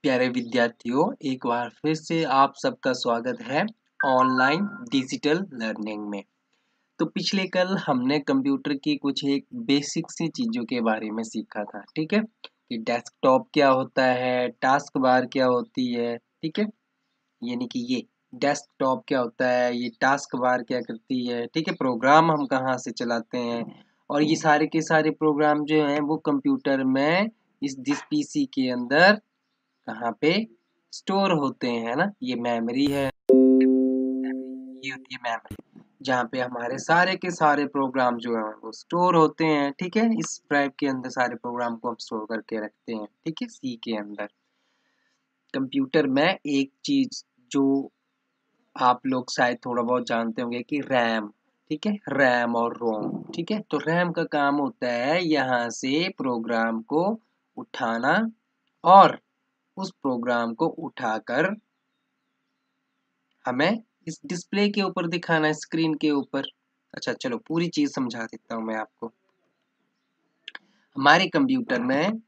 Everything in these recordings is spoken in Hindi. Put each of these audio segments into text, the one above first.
प्यारे विद्यार्थियों, एक बार फिर से आप सबका स्वागत है ऑनलाइन डिजिटल लर्निंग में। तो पिछले कल हमने कंप्यूटर की कुछ एक बेसिक सी चीज़ों के बारे में सीखा था, ठीक है? कि डेस्कटॉप क्या होता है, टास्क बार क्या होती है, ठीक है? यानी कि ये डेस्कटॉप क्या होता है, ये टास्क बार क्या करती है, ठीक है? प्रोग्राम हम कहाँ से चलाते हैं और ये सारे के सारे प्रोग्राम जो हैं वो कंप्यूटर में जिस पीसी के अंदर कहाँ पे स्टोर होते हैं, है ना? ये मेमोरी है, ये होती है मेमोरी, जहाँ पे हमारे सारे के सारे प्रोग्राम जो हैं वो स्टोर होते हैं, ठीक है? इस ड्राइव के अंदर सारे प्रोग्राम को हम स्टोर करके रखते हैं, ठीक है? सी के अंदर। कंप्यूटर में एक चीज जो आप लोग शायद थोड़ा बहुत जानते होंगे कि रैम, ठीक है? रैम और रोम, ठीक है? तो रैम का काम होता है यहाँ से प्रोग्राम को उठाना और उस प्रोग्राम को उठाकर हमें इस डिस्प्ले के ऊपर दिखाना है, स्क्रीन के ऊपर। अच्छा चलो पूरी चीज समझा देता हूँ मैं आपको। हमारे कंप्यूटर में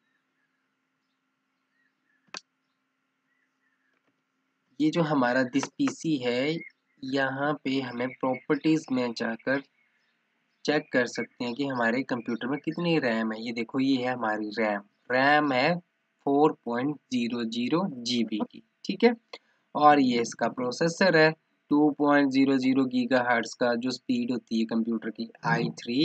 ये जो हमारा दिस पीसी है, यहाँ पे हमें प्रॉपर्टीज में जाकर चेक कर सकते हैं कि हमारे कंप्यूटर में कितनी रैम है। ये देखो, ये है हमारी रैम। रैम है 4.00 GB की, ठीक है? और ये इसका प्रोसेसर है 2.00 गीगाहर्ट्ज का, जो स्पीड होती है कंप्यूटर की i3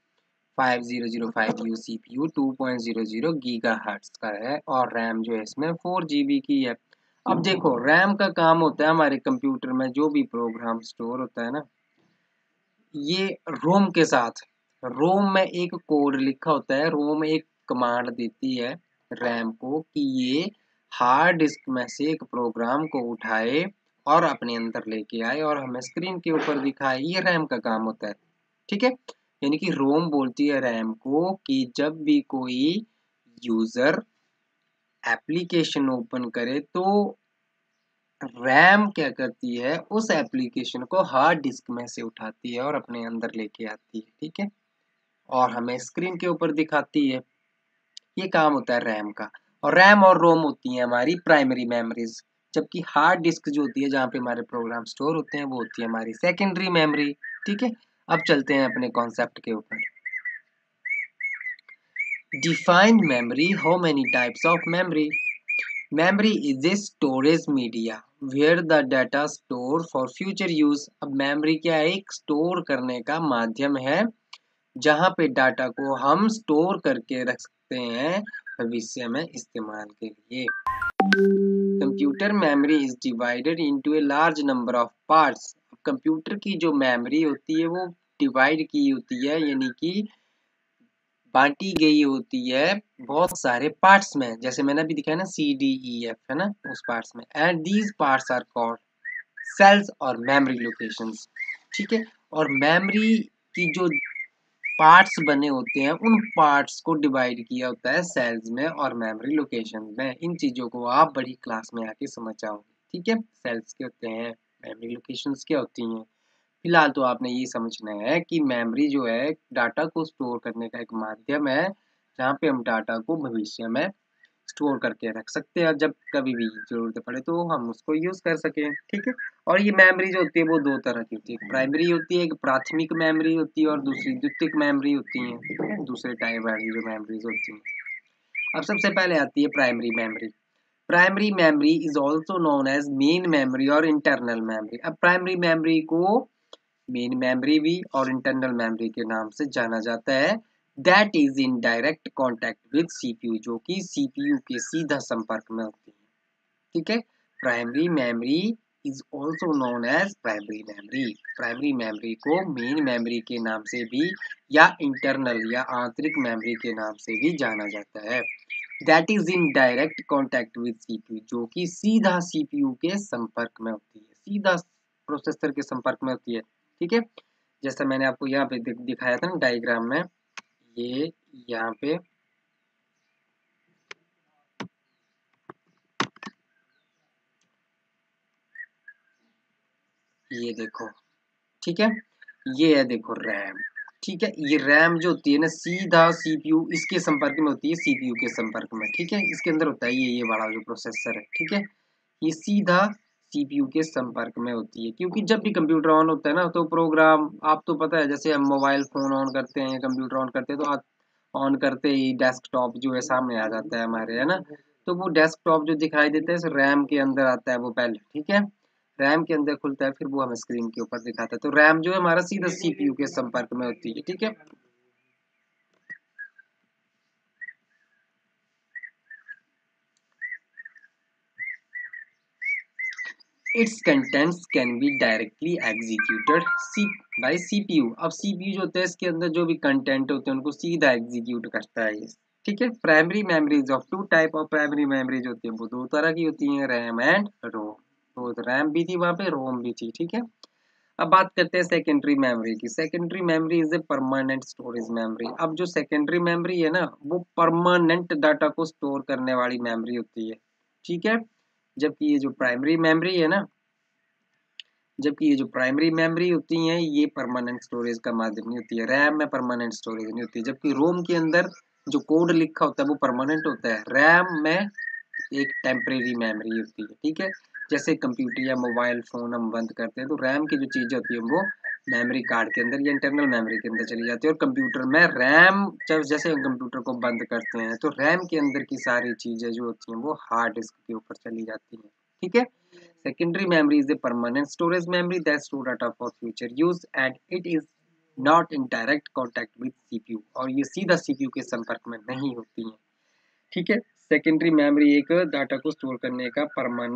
5005U CPU 2.00 गीगाहर्ट्ज का है और रैम जो है इसमें 4 GB की है। अब देखो, रैम का काम होता है हमारे कंप्यूटर में जो भी प्रोग्राम स्टोर होता है ना, ये रोम के साथ, रोम में एक कोड लिखा होता है। रोम एक कमांड देती है रैम को कि ये हार्ड डिस्क में से एक प्रोग्राम को उठाए और अपने अंदर लेके आए और हमें स्क्रीन के ऊपर दिखाए। ये रैम का काम होता है, ठीक है? यानी कि रोम बोलती है रैम को कि जब भी कोई यूजर एप्लीकेशन ओपन करे तो रैम क्या करती है, उस एप्लीकेशन को हार्ड डिस्क में से उठाती है और अपने अंदर लेके आती है, ठीक है? और हमें स्क्रीन के ऊपर दिखाती है। ये काम होता है रैम का। और रैम और रोम होती हैं हमारी प्राइमरी मेमोरीज, जबकि हार्ड डिस्क जो होती है जहाँ पे हमारे प्रोग्राम स्टोर होते हैं वो होती है हमारी सेकेंडरी मेमोरी, ठीक है? अब चलते हैं अपने कॉन्सेप्ट के ऊपर। Defined memory, how many types of memory? Memory is a storage media where the data store for future use। अब memory क्या है? एक स्टोर करने का माध्यम है जहाँ पे डाटा को हम स्टोर करके रख सकते हैं भविष्य में इस्तेमाल के लिए। Computer memory is divided into a large number of parts. Computer की जो मेमोरी होती है वो डिवाइड की होती है, यानी कि बांटी गई होती है बहुत सारे पार्ट्स में। जैसे मैंने अभी दिखाया ना, CDEF है ना, उस पार्ट्स में। And these parts are called cells और मेमोरी लोकेशंस, ठीक है? और मेमोरी की जो पार्ट्स बने होते हैं उन पार्ट्स को डिवाइड किया होता है सेल्स में और मेमोरी लोकेशन में। इन चीजों को आप बड़ी क्लास में आके समझ जाओगे, ठीक है? सेल्स क्या होते हैं, मेमोरी लोकेशंस क्या होती हैं। फिलहाल तो आपने ये समझना है कि मेमोरी जो है डाटा को स्टोर करने का एक माध्यम है जहाँ पे हम डाटा को भविष्य में स्टोर करके रख सकते हैं, जब कभी भी जरूरत पड़े तो हम उसको यूज कर सकें, ठीक है? और ये मेमोरी जो होती है वो दो तरह की होती है, एक प्राइमरी होती है, एक प्राथमिक मेमोरी होती है और दूसरी द्वितीयक मेमोरी होती है, ठीक है? दूसरे टाइप वाली जो मेमोरीज होती हैं। अब सबसे पहले आती है primary memory. Primary memory is also known as main memory और इंटरनल मेमोरी। अब प्राइमरी मेमोरी को मेन मेमोरी भी और इंटरनल मेमोरी के नाम से जाना जाता है। That is in direct contact with CPU, जो कि सीपीयू के सीधा संपर्क में होती है, ठीक है? Primary memory is also known as primary memory. Primary memory को मेन मेमोरी के नाम से भी या इंटरनल या आंतरिक मेमोरी के नाम से भी जाना जाता है। That is in direct contact with CPU, जो कि सीधा सीपीयू के संपर्क में होती है, सीधा प्रोसेसर के संपर्क में होती है, ठीक है? जैसा मैंने आपको यहाँ पे दिखाया था ना डायग्राम में, ये यहाँ पे ये देखो, ठीक है? ये है देखो रैम, ठीक है। ये रैम जो होती है ना सीधा सीपीयू इसके संपर्क में होती है, सीपीयू के संपर्क में, ठीक है। इसके अंदर होता है ये बड़ा जो प्रोसेसर है, ठीक है, ये सीधा सीपीयू के संपर्क में होती है। क्योंकि जब भी कंप्यूटर ऑन होता है ना तो प्रोग्राम, आप तो पता है जैसे हम मोबाइल फोन ऑन करते हैं, कंप्यूटर ऑन करते हैं तो ऑन करते ही डेस्कटॉप जो है सामने आ जाता है हमारे, है ना। तो वो डेस्कटॉप जो दिखाई देता है रैम के अंदर आता है वो पहले, ठीक है, रैम के अंदर खुलता है फिर वो हमें स्क्रीन के ऊपर दिखाता है। तो रैम जो है हमारा सीधा सीपीयू के संपर्क में होती है, ठीक है। Its contents can be directly executed by CPU। अब CPU जो होता है इसके अंदर जो भी कंटेंट होते हैं उनको सीधा एग्जीक्यूट करता है ये, ठीक है। Primary memories of two type of primary memories होती है, वो दो तरह की होती हैं, रैम एंड रोम। तो रैम भी थी वहाँ पे, रोम भी थी, ठीक है। अब बात करते हैं सेकेंडरी मेमोरी की। Secondary memory is a permanent storage memory. अब जो सेकेंडरी मेमोरी है ना वो परमानेंट डाटा को स्टोर करने वाली मेमोरी होती है, ठीक है। जबकि ये जो प्राइमरी मेमोरी है ना, जबकि ये जो प्राइमरी मेमोरी होती है ये परमानेंट स्टोरेज का माध्यम नहीं होती है, रैम में परमानेंट स्टोरेज नहीं होती है। जबकि रोम के अंदर जो कोड लिखा होता है वो परमानेंट होता है, रैम में एक टेम्परेरी मेमोरी होती है, ठीक है। जैसे कंप्यूटर या मोबाइल फोन हम बंद करते हैं तो रैम की जो चीजें होती है वो मेमोरी कार्ड के अंदर या इंटरनल मेमोरी के अंदर चली जाती है, और कंप्यूटर में रैम जब जैसे हम कंप्यूटर को बंद करते हैं तो रैम के अंदर की सारी चीजें जो होती हैं वो हार्ड डिस्क के ऊपर चली जाती हैं, ठीक है। Secondary memory is a permanent storage memory that store data for future use and it is not in direct contact with CPU। और ये सीधा CPU के संपर्क में नहीं होती है, ठीक है। सेकेंडरी मेमोरी एक डाटा को स्टोर करने का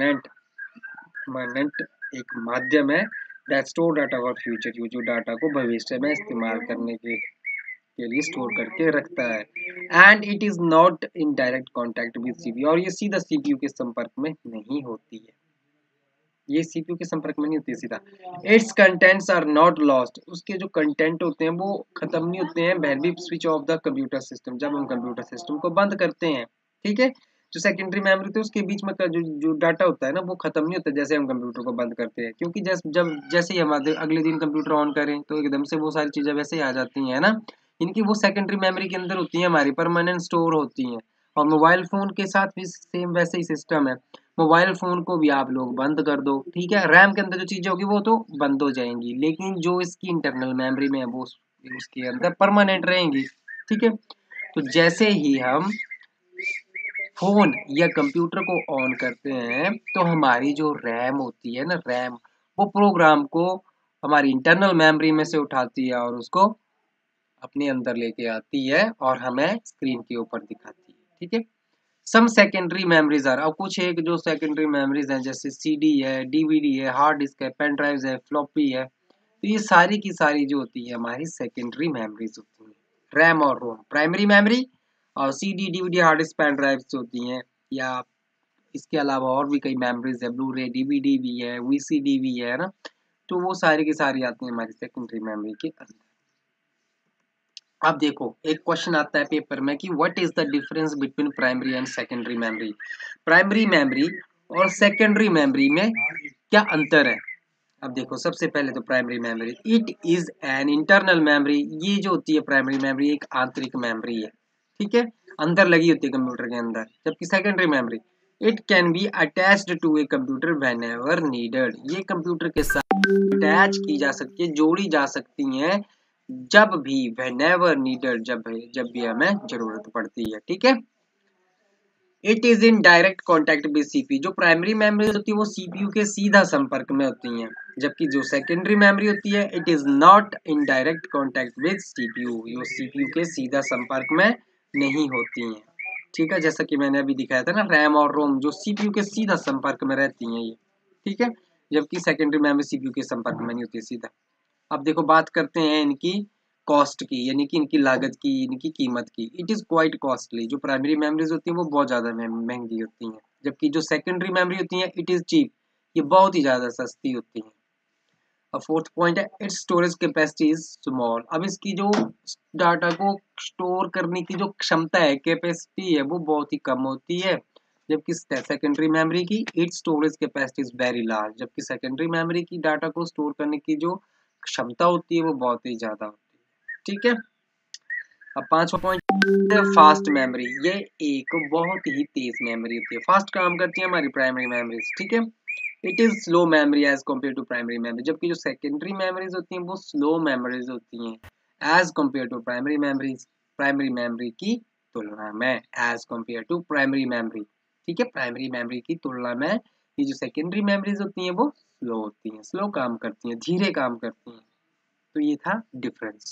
परमानेंट एक माध्यम है that store data for future use, जो डाटा को भविष्य में इस्तेमाल करने के लिए स्टोर करके रखता है। And it is not in direct contact with CPU, और ये सीधा सीपीयू के संपर्क में नहीं होती है, ये सीपीयू के संपर्क में नहीं होती है सीधा। Its contents are not lost, उसके जो कंटेंट होते हैं वो खत्म नहीं होते हैं when we switch off the computer system, जब हम कंप्यूटर सिस्टम को बंद करते हैं, ठीक है। जो सेकेंडरी मेमोरी होती है उसके बीच में का जो डाटा होता है ना वो खत्म नहीं होता जैसे हम कंप्यूटर को बंद करते हैं, क्योंकि जैसे ही हम अगले दिन कंप्यूटर ऑन करें तो एकदम से वो सारी चीजें वैसे ही आ जाती हैं, है ना। इनकी वो सेकेंडरी मेमोरी के अंदर होती है, हमारी परमानेंट स्टोर होती हैं। और मोबाइल फोन के साथ भी सेम वैसे ही सिस्टम है, मोबाइल फोन को भी आप लोग बंद कर दो, ठीक है, रैम के अंदर जो चीजें होगी वो तो बंद हो जाएंगी, लेकिन जो इसकी इंटरनल मेमोरी में है वो उसके अंदर परमानेंट रहेंगी, ठीक है। तो जैसे ही हम फोन या कंप्यूटर को ऑन करते हैं तो हमारी जो रैम होती है ना, रैम वो प्रोग्राम को हमारी इंटरनल मेमोरी में से उठाती है और उसको अपने अंदर लेके आती है और हमें स्क्रीन के ऊपर दिखाती है, ठीक है। सम सेकेंडरी मेमोरीज आर, अब कुछ एक जो सेकेंडरी मेमोरीज हैं जैसे सीडी है, डीवीडी है, हार्ड डिस्क है, पेन ड्राइव्स है, फ्लॉपी है, तो ये सारी की सारी जो होती है हमारी सेकेंडरी मेमोरीज होती हैं। रैम और रोम प्राइमरी मेमोरी, और CD DVD hard disk pen drives होती हैं, या इसके अलावा और भी कई मेमोरीज है, ब्लू रे डीवीडी भी है, वीसीडी भी है ना। तो वो सारी की सारी आती हैं हमारी सेकेंडरी मेमोरी के अंदर। अब देखो एक क्वेश्चन आता है पेपर में कि what is the difference between primary and secondary memory. Primary memory और सेकेंडरी मेमोरी में क्या अंतर है। अब देखो सबसे पहले तो primary memory, it is an internal memory, ये जो होती है प्राइमरी मेमोरी एक आंतरिक मेमोरी है, ठीक है, अंदर लगी होती है कंप्यूटर के अंदर। जबकि secondary memory, it can be attached to a computer whenever needed, ये कंप्यूटर के साथ अटैच की जा सकती है, जोड़ी जा सकती हैं जब भी, whenever needed, जब भी हमें जरूरत पड़ती है, ठीक है। It is in direct contact with CPU, जो प्राइमरी मेमोरी होती है वो सीपीयू के सीधा संपर्क में होती हैं, जबकि जो सेकेंडरी मेमोरी होती है it is not in direct contact with CPU, ये सीपीयू के सीधा संपर्क में नहीं होती हैं, ठीक है। जैसा कि मैंने अभी दिखाया था ना, रैम और रोम जो सीपीयू के सीधा संपर्क में रहती हैं ये, ठीक है, जबकि सेकेंडरी मेमोरी सीपीयू के संपर्क में नहीं होती है सीधा। अब देखो बात करते हैं इनकी कॉस्ट की, यानी कि इनकी लागत की, इनकी कीमत की। इट इज क्वाइट कॉस्टली, जो प्राइमरी मेमोरीज होती हैं वो बहुत ज्यादा महंगी होती हैं, जबकि जो सेकेंडरी मेमोरी होती हैं इट इज चीप, ये बहुत ही ज्यादा सस्ती होती हैं। अब फोर्थ पॉइंट है its storage capacity is small. अब इसकी जो डाटा को स्टोर करने की जो क्षमता है, कैपेसिटी है, वो बहुत ही कम होती है, जबकि सेकेंडरी मेमोरी की it storage capacity is very large, जबकि सेकेंडरी मेमोरी की डाटा को स्टोर करने की जो क्षमता होती है वो बहुत ही ज्यादा होती है, ठीक है। अब पांचवा पॉइंट, फास्ट मेमोरी। ये एक बहुत ही तेज मेमोरी होती है, फास्ट काम करती है हमारी प्राइमरी मेमोरीज, ठीक है। It is slow memory as compare to primary memory, जबकि जो सेकेंडरी मेमोरीज होती हैं वो स्लो मेमोरीज होती हैं as compare to primary memories, primary memory की तुलना में, as compare to primary memory, ठीक है। प्राइमरी मेमोरी की तुलना में ये जो सेकेंडरी मेमोरीज होती हैं वो स्लो होती हैं, स्लो काम करती हैं, धीरे काम करती हैं। तो ये था डिफरेंस।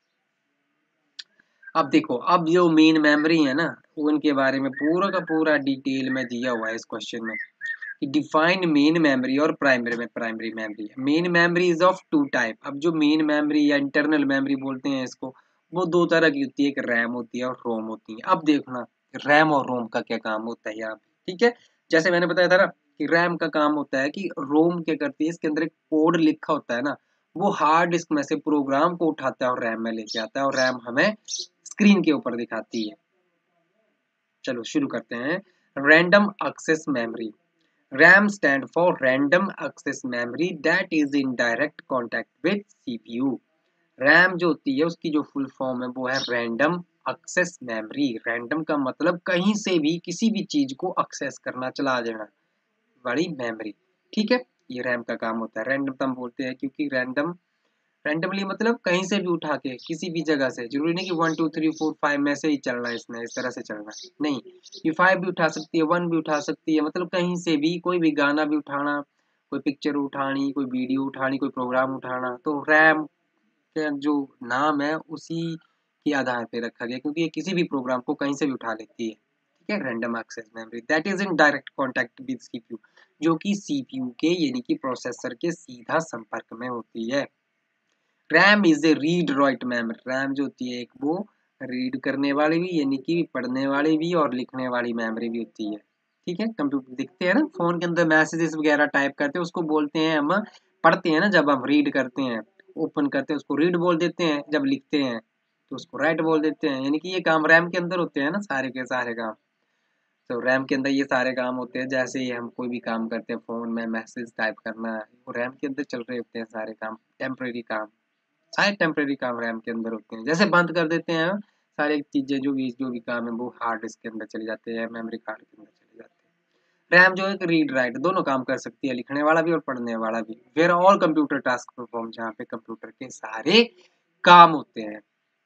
अब देखो, अब जो मेन मेमोरी है ना, उनके बारे में पूरा का पूरा डिटेल में दिया हुआ है इस क्वेश्चन में। डिफाइन मेन मेमोरी और primary memory. Main memory is of two type. अब जो मेन मेमोरी या इंटरनल मेमोरी बोलते हैं इसको, वो दो तरह की होती है, एक रैम होती है और रोम होती है। अब देखना रैम और रोम का क्या काम होता है यहाँ पे, ठीक है। जैसे मैंने बताया था ना कि रैम का काम होता है कि रोम क्या करती है, इसके अंदर एक कोड लिखा होता है ना, वो हार्ड डिस्क में से प्रोग्राम को उठाता है और रैम में लेके आता है, और रैम हमें स्क्रीन के ऊपर दिखाती है। चलो शुरू करते हैं। Random access memory. RAM stand for Random Access Memory that is in direct contact with CPU। RAM जो होती है उसकी जो फुल फॉर्म है वो है रैंडम एक्सेस मेमोरी। रैंडम का मतलब कहीं से भी किसी भी चीज को एक्सेस करना, चला जाना वाली मेमोरी, ठीक है। ये रैम का काम होता है। रैंडम हम बोलते हैं क्योंकि रैंडम, रैंडमली मतलब कहीं से भी उठा के किसी भी जगह से, जरूरी नहीं कि 1 2 3 4 5 में से ही चलना है, इसमें इस तरह से चलना है, नहीं। ये 5 भी उठा सकती है, 1 भी उठा सकती है, मतलब कहीं से भी कोई भी गाना भी उठाना, कोई पिक्चर उठानी, कोई वीडियो उठानी, कोई प्रोग्राम उठाना, तो रैम का जो नाम है उसी के आधार पे रखा गया, क्योंकि ये किसी भी प्रोग्राम को कहीं से भी उठा लेती है, ठीक है। Random access memory that is in direct contact with CPU, जो कि सीपीयू के यानी कि प्रोसेसर के सीधा संपर्क में होती है। RAM is a read write memory. RAM जो होती है एक वो रीड करने वाली भी यानी कि पढ़ने वाली भी और लिखने वाली मेमोरी भी होती है, ठीक है। कंप्यूटर दिखते हैं ना, फोन के अंदर मैसेजेस वगैरह टाइप करते हैं, उसको बोलते हैं हम, पढ़ते हैं ना जब हम रीड करते हैं, ओपन करते हैं उसको रीड बोल देते हैं, जब लिखते हैं तो उसको राइट बोल देते हैं, यानी कि ये काम रैम के अंदर होते हैं ना, सारे के सारे काम। तो रैम के अंदर ये सारे काम होते हैं, जैसे ही हम कोई भी काम करते हैं फोन में मैसेज टाइप करना, वो रैम के अंदर चल रहे होते हैं सारे काम, टेम्परेरी काम, सारे टेम्परेरी काम रैम के अंदर होते हैं। जैसे बंद कर देते हैं सारी चीजें, जो भी काम है वो हार्ड डिस्क के अंदर चले जाते हैं, मेमोरी कार्ड के अंदर चले जाते हैं। रैम जो है रीड राइट दोनों काम कर सकती है, लिखने वाला भी और पढ़ने वाला भी। Where all computer task perform, जहाँ पे कंप्यूटर के सारे काम होते हैं।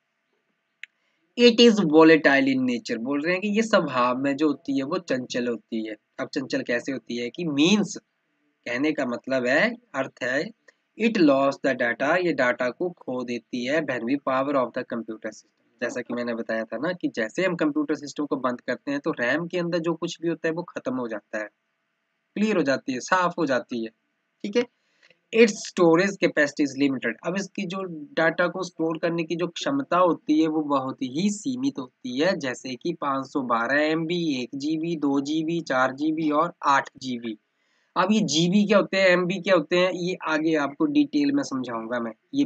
It is volatile in nature, बोल रहे हैं कि ये स्वभाव में जो होती है वो चंचल होती है। अब चंचल कैसे होती है कि मीन्स, कहने का मतलब है, अर्थ है, इट लॉस द डाटा, ये डाटा को खो देती है when we power off the computer system. जैसा कि मैंने बताया था ना कि जैसे हम कंप्यूटर सिस्टम को बंद करते हैं तो रैम के अंदर जो कुछ भी होता है वो खत्म हो जाता है, क्लियर हो जाती है, साफ हो जाती है, ठीक है। Its storage capacity is limited. अब इसकी जो डाटा को स्टोर करने की जो क्षमता होती है वो बहुत ही सीमित होती है, जैसे कि 512 MB, 1 GB, 2 GB, 4 GB और 8 GB। अब ये जीबी क्या होते हैं, एमबी क्या होते हैं, ये आगे आपको डिटेल में समझाऊंगा मैं। ये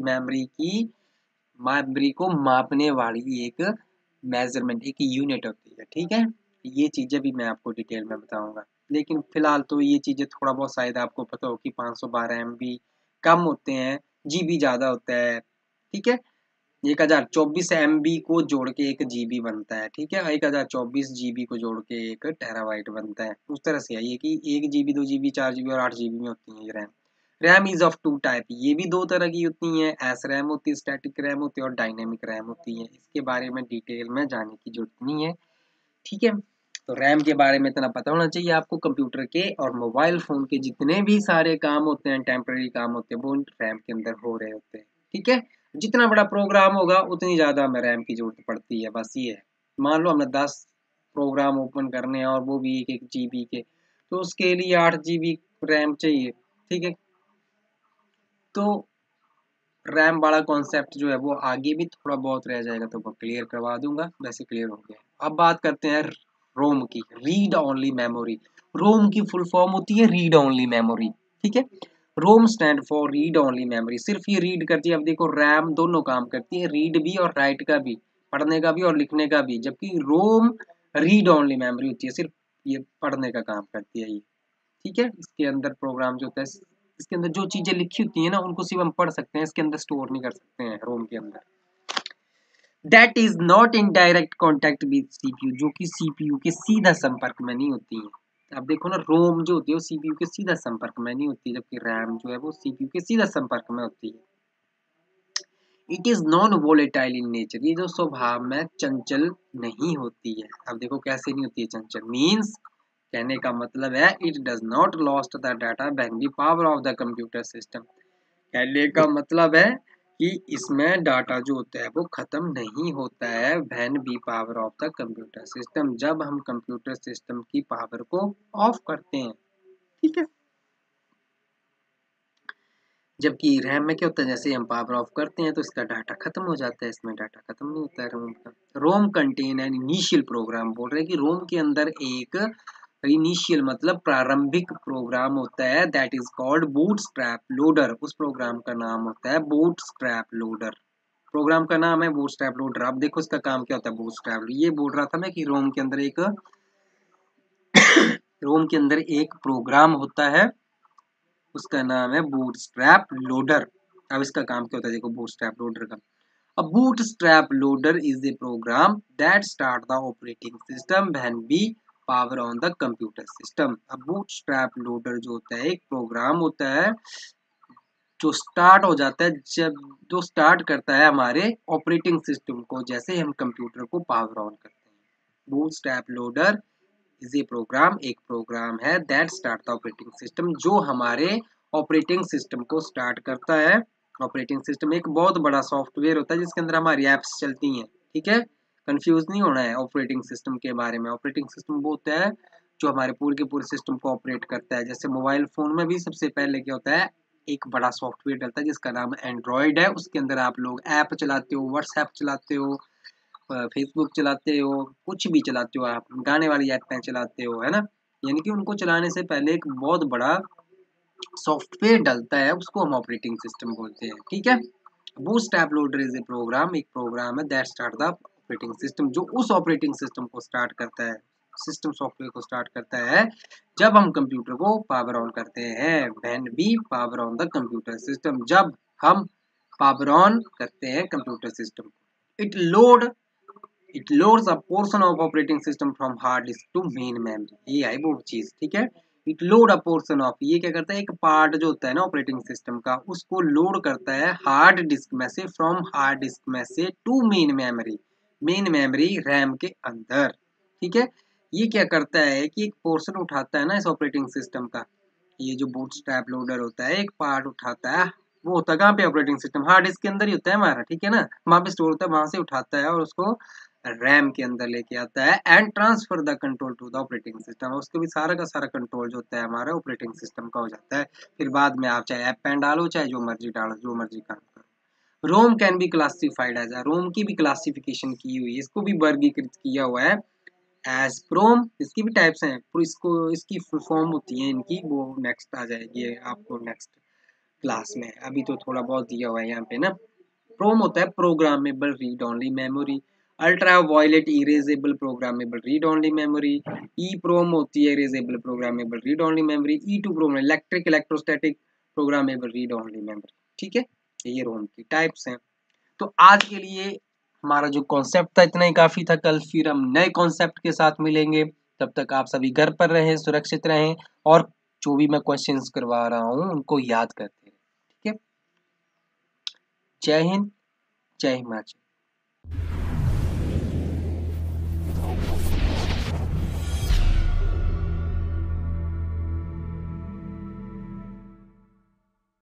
मेमोरी को मापने वाली एक मेजरमेंट, एक यूनिट होती है, ठीक है। ये चीजें भी मैं आपको डिटेल में बताऊंगा, लेकिन फिलहाल तो ये चीजें थोड़ा बहुत शायद आपको पता हो कि 512 MB कम होते हैं, जीबी ज्यादा होता है, ठीक है। 1024 MB को जोड़ के 1 GB बनता है, ठीक है। 1024 GB को जोड़ के 1 TB बनता है। उस तरह से है ये कि 1 GB, 2 GB, 4 GB और 8 GB में होती है ये RAM. RAM is of two type, ये भी दो तरह की होती है, एस रैम होती है, स्टैटिक रैम होती है और डायनेमिक रैम होती है। इसके बारे में डिटेल में जानने की जरूरत नहीं है, ठीक है। तो रैम के बारे में इतना पता होना चाहिए आपको। कंप्यूटर के और मोबाइल फोन के जितने भी सारे काम होते हैं, टेम्पररी काम होते हैं, वो रैम के अंदर हो रहे होते हैं, ठीक है। जितना बड़ा प्रोग्राम होगा उतनी ज्यादा हमें रैम की जरूरत पड़ती है, बस ये है। मान लो हमने 10 प्रोग्राम ओपन करने हैं और वो भी 1 1 GB के, तो उसके लिए 8 GB रैम चाहिए, ठीक है। तो रैम वाला कॉन्सेप्ट जो है वो आगे भी थोड़ा बहुत रह जाएगा, तो वो क्लियर करवा दूंगा, वैसे क्लियर हो गया। अब बात करते हैं रोम की, रीड ओनली मेमोरी। रोम की फुल फॉर्म होती है रीड ओनली मेमोरी, ठीक है। ROM stand for read only memory, सिर्फ ये रीड करती है। अब देखो रैम दोनों काम करती है, रीड भी और राइट का भी, पढ़ने का भी और लिखने का भी, जबकि रोम रीड ओनली मेमोरी होती है, सिर्फ ये पढ़ने का काम करती है ये, ठीक है। इसके अंदर प्रोग्राम जो होता है, इसके अंदर जो चीजें लिखी होती है ना उनको सिर्फ हम पढ़ सकते हैं, इसके अंदर स्टोर नहीं कर सकते हैं रोम के अंदर। That is not in direct contact with CPU, जो कि सीपीयू के सीधा संपर्क में नहीं होती है। अब देखो ना, रोम जो होती है वो सीपीयू के सीधा संपर्क में नहीं होती, जबकि रैम जो है वो सीपीयू के सीधा संपर्क में होती है। It is non volatile in nature, ये जो स्वभाव में चंचल नहीं होती है। अब देखो कैसे नहीं होती है चंचल, मीन्स कहने का मतलब है it does not lost the data when the power off the computer system. कहने का मतलब है कि इसमें डाटा जो होता है वो खत्म नहीं होता है when be power off the computer system, जब हम कंप्यूटर सिस्टम की पावर को ऑफ करते हैं। ठीक है, जबकि रैम में क्या होता है, जैसे हम पावर ऑफ करते हैं तो इसका डाटा खत्म हो जाता है, इसमें डाटा खत्म नहीं होता है रोम का। ROM contain an initial program, बोल रहे हैं कि रोम के अंदर एक इनिशियल मतलब प्रारंभिक प्रोग्राम होता है, that is called bootstrap loader. उस प्रोग्राम का नाम होता है बूटस्ट्रैप लोडर। प्रोग्राम का नाम है बूटस्ट्रैप लोडर। अब देखो इसका काम क्या होता है बूटस्ट्रैप, ये बोल रहा था मैं कि रोम के अंदर एक रोम के अंदर एक प्रोग्राम होता है, उसका नाम है बूटस्ट्रैप लोडर। अब इसका काम क्या होता है देखो बूटस्ट्रैप लोडर का। A bootstrap loader is a program that start the operating system when we power on the computer system। अब bootstrap loader जो होता है एक प्रोग्राम होता है जो स्टार्ट हो जाता है जब, जो स्टार्ट करता है हमारे ऑपरेटिंग सिस्टम को जैसे हम कंप्यूटर को पावर ऑन करते हैं। bootstrap loader is a program, एक प्रोग्राम है that start the operating system, जो हमारे ऑपरेटिंग सिस्टम को स्टार्ट करता है। ऑपरेटिंग सिस्टम एक बहुत बड़ा सॉफ्टवेयर होता है जिसके अंदर हमारी एप्स चलती हैं। ठीक है, कंफ्यूज नहीं होना है ऑपरेटिंग सिस्टम के बारे में। ऑपरेटिंग सिस्टम वो होता है जो हमारे पूरे के पूरे सिस्टम को ऑपरेट करता है। जैसे मोबाइल फोन में भी सबसे पहले क्या होता है, एक बड़ा सॉफ्टवेयर डलता है जिसका नाम एंड्रॉयड है। उसके अंदर आप लोग ऐप चलाते हो, व्हाट्सएप चलाते हो, फेसबुक चलाते हो, कुछ भी चलाते हो, आप गाने वाली ऐपें चलाते हो, है ना। यानी कि उनको चलाने से पहले एक बहुत बड़ा सॉफ्टवेयर डलता है, उसको हम ऑपरेटिंग सिस्टम बोलते हैं। ठीक है, bootstrap loader is a program, एक प्रोग्राम है that start the operating system, जो उस ऑपरेटिंग सिस्टम को स्टार्ट करता है, सिस्टम सॉफ्टवेयर को स्टार्ट करता है जब हम कंप्यूटर को पावर ऑन करते हैं। When we power on the computer system, जब हम पावर ऑन करते हैं computer system. It load it loads a portion of operating system from hard disk to main memory, ये है वो चीज। ठीक है, it load a portion of, ये क्या करता है, एक पार्ट जो होता है ना ऑपरेटिंग सिस्टम का, उसको लोड करता है हार्ड डिस्क में से, फ्रॉम हार्ड डिस्क में से to main memory, main memory RAM के अंदर। ठीक है, ये क्या करता है कि एक पोर्शन उठाता है ना इस ऑपरेटिंग सिस्टम का, ये जो बूटस्ट्रैप लोडर होता है एक पार्ट उठाता है, वो होता है कहाँ पे, ऑपरेटिंग सिस्टम हार्ड डिस्क के अंदर ही होता है हमारा। ठीक है ना, वहां पे स्टोर होता है, वहां से उठाता है और उसको रैम के अंदर लेके आता है and transfer the control to the operating system. उसके भी सारा का सारा कंट्रोल जो होता है हमारा ऑपरेटिंग सिस्टम का हो जाता है। फिर बाद में आप चाहे ऐप पेन डालो, चाहे जो मर्जी डालो, जो मर्जी काम करो। ROM can be classified as, ROM की भी क्लासिफिकेशन की हुई है, इसको भी वर्गीकृत किया हुआ है एज प्रोम। इसकी भी टाइप्स हैं, इसको इसकी फुल फॉर्म होती है इनकी, वो नेक्स्ट आ जाएगी आपको नेक्स्ट क्लास में, अभी तो थोड़ा बहुत दिया हुआ है यहाँ पे ना। प्रोम होता है programmable read only memory, ultra violet erasable programmable read only memory, E PROM होती है erasable programmable read only memory, E two PROM electric electrostatic programmable read only memory. ठीक है, ये रोम की टाइप्स हैं। तो आज के लिए हमारा जो कॉन्सेप्ट था इतना ही काफी था, कल फिर हम नए कॉन्सेप्ट के साथ मिलेंगे। तब तक आप सभी घर पर रहें, सुरक्षित रहें और जो भी मैं क्वेश्चंस करवा रहा हूँ उनको याद करते रहें। ठीक है, जय हिंद, जय हिमाचल।